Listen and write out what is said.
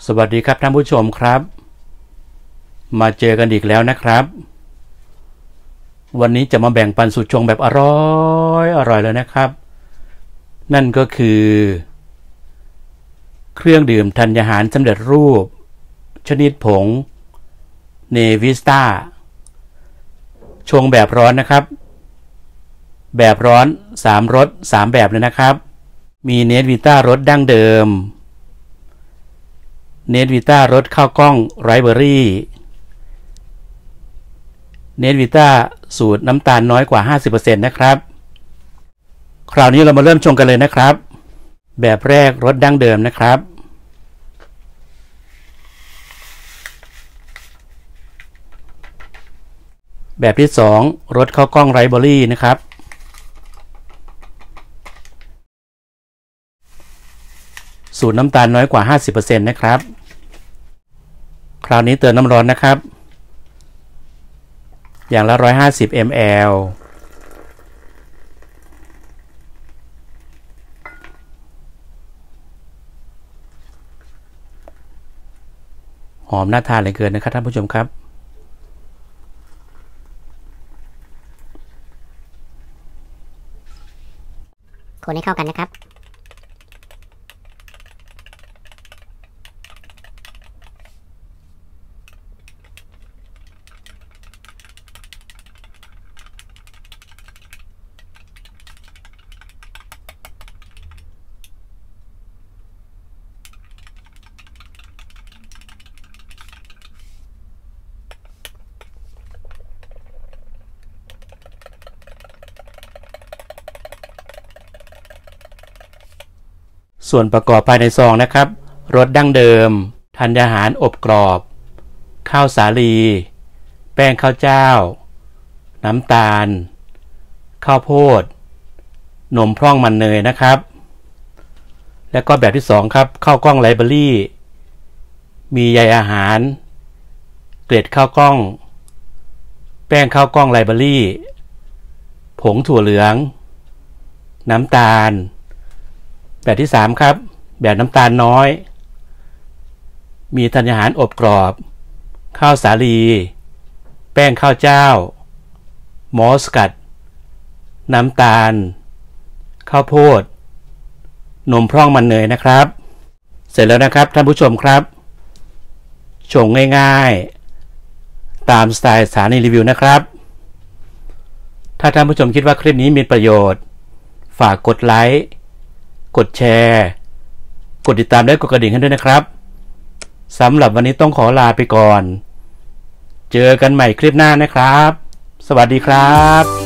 สวัสดีครับท่านผู้ชมครับมาเจอกันอีกแล้วนะครับวันนี้จะมาแบ่งปันสูตรชงแบบอร่อยเลยนะครับนั่นก็คือเครื่องดื่มธัญญาหารสำเร็จรูปชนิดผงเนวิสต้าชงแบบร้อนนะครับแบบร้อน3รส3แบบเลยนะครับมีเนสวิต้ารสดั้งเดิมเนสวิต้ารสข้าวกล้องไรเบอรี่เนสวิต้าสูตรน้ำตาลน้อยกว่า 50% นะครับคราวนี้เรามาเริ่มชงกันเลยนะครับแบบแรกรสดั้งเดิมนะครับแบบที่2รสข้าวกล้องไรเบอรี่นะครับสูตรน้ำตาลน้อยกว่า 50% นะครับคราวนี้เติมน้ำร้อนนะครับอย่างละ150 ml หอมน่าทานเหลือเกินนะครับท่านผู้ชมครับคนให้เข้ากันนะครับส่วนประกอบภายในซองนะครับรสดั้งเดิมธัญญาหารอบกรอบข้าวสาลีแป้งข้าวเจ้าน้ำตาลข้าวโพดนมพร่องมันเนยนะครับแล้วก็แบบที่2ครับข้าวกล้องไลเบอรี่มีใยอาหารเกล็ดข้าวกล้องแป้งข้าวกล้องไลเบอรี่ผงถั่วเหลืองน้ำตาลแบบที่3ครับแบบน้ำตาลน้อยมีธัญญาหารอบกรอบข้าวสาลีแป้งข้าวเจ้ามอสกัดน้ำตาลข้าวโพดนมพร่องมันเนยนะครับเสร็จแล้วนะครับท่านผู้ชมครับชงง่ายๆตามสไตล์สถานีรีวิวนะครับถ้าท่านผู้ชมคิดว่าคลิปนี้มีประโยชน์ฝากกดไลค์กดแชร์กดติดตามและกดกระดิ่งให้ด้วยนะครับสำหรับวันนี้ต้องขอลาไปก่อนเจอกันใหม่คลิปหน้านะครับสวัสดีครับ